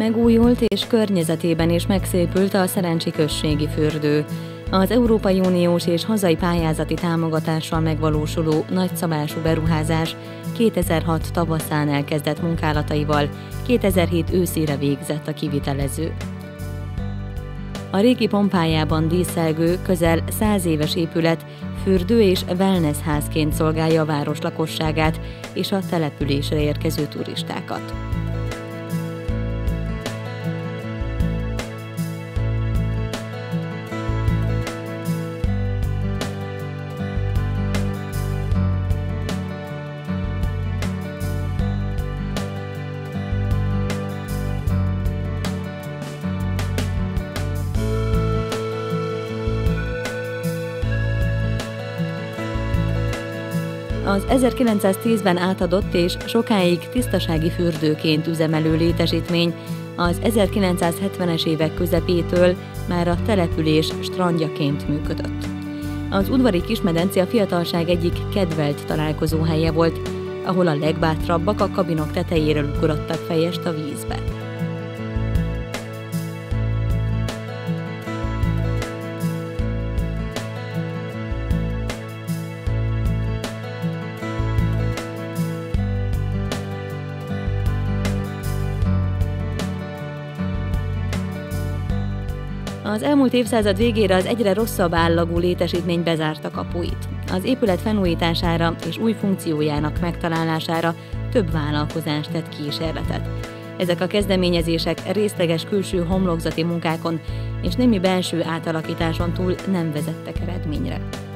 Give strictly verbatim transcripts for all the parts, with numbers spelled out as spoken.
Megújult és környezetében is megszépült a Szerencsi községi fürdő. Az Európai Uniós és hazai pályázati támogatással megvalósuló nagyszabású beruházás kétezer-hat tavaszán elkezdett munkálataival kétezer-hét őszére végzett a kivitelező. A régi pompájában díszelgő, közel száz éves épület fürdő- és wellness-házként szolgálja a város lakosságát és a településre érkező turistákat. Az ezerkilencszáztízben átadott és sokáig tisztasági fürdőként üzemelő létesítmény az ezerkilencszázhetvenes évek közepétől már a település strandjaként működött. Az udvari kismedence a fiatalság egyik kedvelt találkozóhelye volt, ahol a legbátrabbak a kabinok tetejéről ugrottak fejest a vízbe. Az elmúlt évszázad végére az egyre rosszabb állagú létesítmény bezárta kapuit. Az épület felújítására és új funkciójának megtalálására több vállalkozás tett kísérletet. Ezek a kezdeményezések részleges külső homlokzati munkákon és némi belső átalakításon túl nem vezettek eredményre.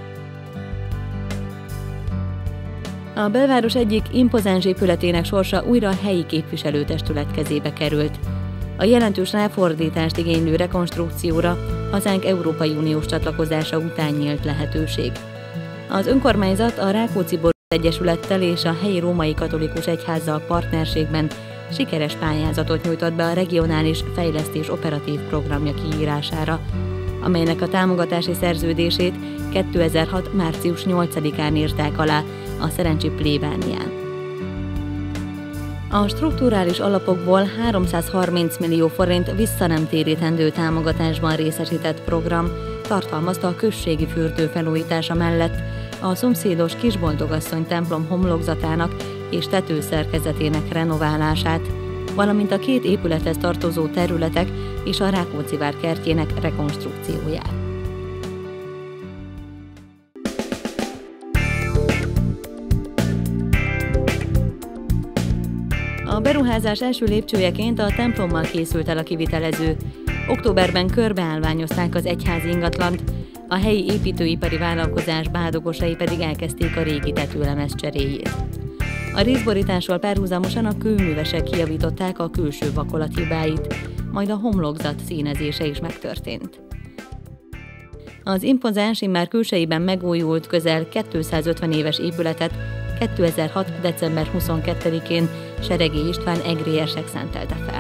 A belváros egyik impozáns épületének sorsa újra a helyi képviselőtestület kezébe került. A jelentős ráfordítást igénylő rekonstrukcióra hazánk Európai Uniós csatlakozása után nyílt lehetőség. Az önkormányzat a Rákóczi-Boros Egyesülettel és a helyi római katolikus egyházzal partnerségben sikeres pályázatot nyújtott be a regionális fejlesztés operatív programja kiírására, amelynek a támogatási szerződését kétezer-hat. március nyolcadikán írták alá a Szerencsi plébánián. A strukturális alapokból háromszázharminc millió forint visszanemtérítendő támogatásban részesített program tartalmazta a községi fürdő felújítása mellett a szomszédos Kisboldogasszony templom homlokzatának és tetőszerkezetének renoválását, valamint a két épülethez tartozó területek és a Rákóczi-vár kertjének rekonstrukcióját. A beruházás első lépcsőjeként a templommal készült el a kivitelező. Októberben körbeállványozták az egyházi ingatlant, a helyi építőipari vállalkozás bádogosai pedig elkezdték a régi tetőlemez cseréjét. A részborításról párhuzamosan a kőművesek kijavították a külső vakolat hibáit, majd a homlokzat színezése is megtörtént. Az impozáns, immár külsejében megújult közel kétszázötven éves épületet kétezer-hat. december huszonkettedikén Seregi István egrélyesek szentelte fel.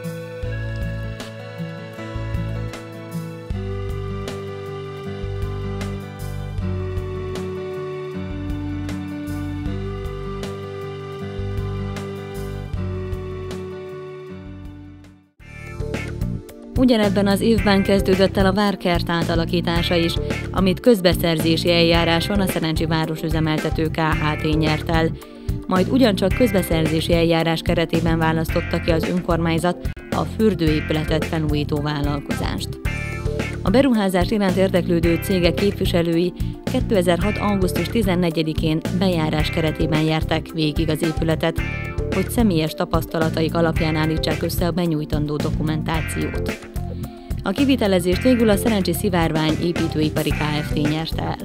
Ugyanebben az évben kezdődött el a várkert átalakítása is, amit közbeszerzési eljáráson a Szerencsi városüzemeltető ká há té nyert el, majd ugyancsak közbeszerzési eljárás keretében választotta ki az önkormányzat a fürdőépületet felújító vállalkozást. A beruházás iránt érdeklődő cégek képviselői kétezer-hat. augusztus tizennegyedikén bejárás keretében járták végig az épületet, hogy személyes tapasztalataik alapján állítsák össze a benyújtandó dokumentációt. A kivitelezést végül a Szerencsi Szivárvány Építőipari Kft. Nyerte el.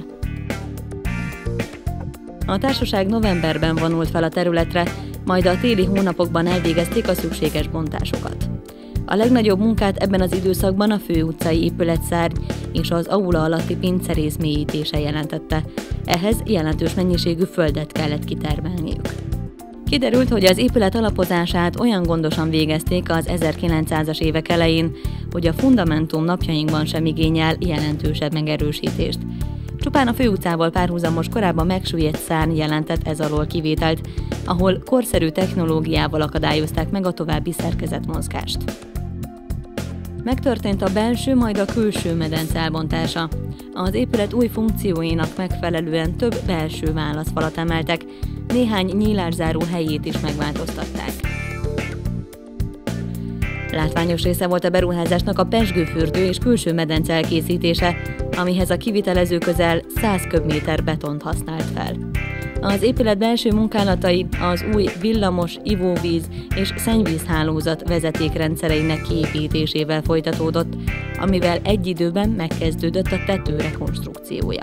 A társaság novemberben vonult fel a területre, majd a téli hónapokban elvégezték a szükséges bontásokat. A legnagyobb munkát ebben az időszakban a főutcai épületszárny és az aula alatti pincerész mélyítése jelentette. Ehhez jelentős mennyiségű földet kellett kitermelniük. Kiderült, hogy az épület alapozását olyan gondosan végezték az ezerkilencszázas évek elején, hogy a fundamentum napjainkban sem igényel jelentősebb megerősítést. Csupán a főutcával párhuzamos, korábban megsüllyedt szárny jelentett ez alól kivételt, ahol korszerű technológiával akadályozták meg a további szerkezetmozgást. Megtörtént a belső, majd a külső medence elbontása. Az épület új funkcióinak megfelelően több belső válaszfalat emeltek, néhány nyílászáró helyét is megváltoztatták. Látványos része volt a beruházásnak a pezsgőfürdő és külső medence elkészítése, amihez a kivitelező közel száz köbméter betont használt fel. Az épület belső munkálatai az új villamos, ivóvíz és szennyvízhálózat vezetékrendszereinek kiépítésével folytatódott, amivel egy időben megkezdődött a tető rekonstrukciója.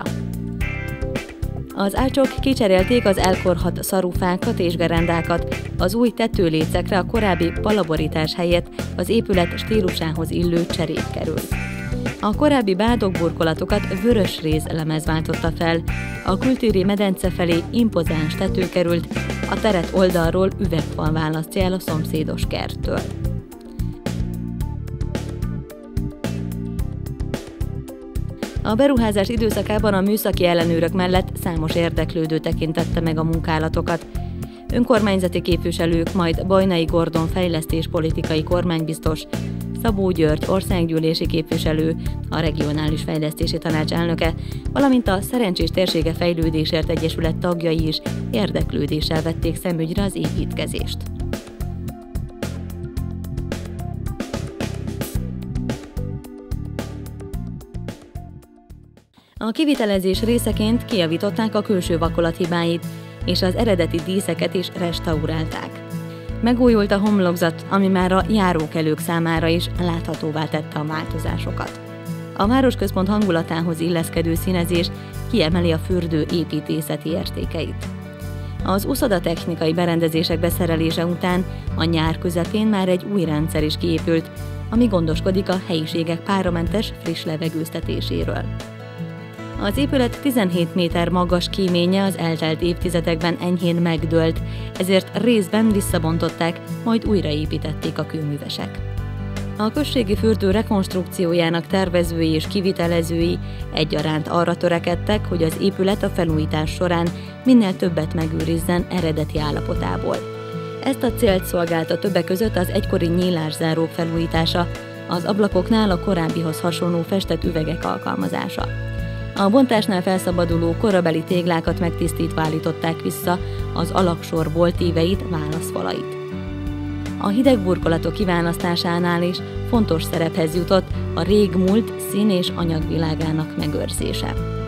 Az ácsok kicserélték az elkorhadt szarufákat és gerendákat, az új tetőlécekre a korábbi palaborítás helyett az épület stílusához illő cserép került. A korábbi bádogburkolatokat vörös rézlemez váltotta fel, a kültéri medence felé impozáns tető került, a teret oldalról üvegfal választja el a szomszédos kerttől. A beruházás időszakában a műszaki ellenőrök mellett számos érdeklődő tekintette meg a munkálatokat. Önkormányzati képviselők, majd Bajnai Gordon fejlesztéspolitikai kormánybiztos, Szabó György országgyűlési képviselő, a Regionális Fejlesztési Tanács elnöke, valamint a Szerencsés Térsége Fejlődésért Egyesület tagjai is érdeklődéssel vették szemügyre az építkezést. A kivitelezés részeként kijavították a külső vakolat hibáit, és az eredeti díszeket is restaurálták. Megújult a homlokzat, ami már a járókelők számára is láthatóvá tette a változásokat. A városközpont hangulatához illeszkedő színezés kiemeli a fürdő építészeti értékeit. Az uszodatechnikai berendezések beszerelése után a nyár közepén már egy új rendszer is kiépült, ami gondoskodik a helyiségek páramentes friss levegőztetéséről. Az épület tizenhét méter magas kíménye az eltelt évtizedekben enyhén megdőlt, ezért részben visszabontották, majd újraépítették a kőművesek. A községi fürdő rekonstrukciójának tervezői és kivitelezői egyaránt arra törekedtek, hogy az épület a felújítás során minél többet megőrizzen eredeti állapotából. Ezt a célt szolgálta többek között az egykori nyílászárók felújítása, az ablakoknál a korábbihoz hasonló festett üvegek alkalmazása. A bontásnál felszabaduló korabeli téglákat megtisztítva állították vissza az alaksorból tíveit, válaszfalait. A hideg burkolatok kiválasztásánál is fontos szerephez jutott a régmúlt szín- és anyagvilágának megőrzése.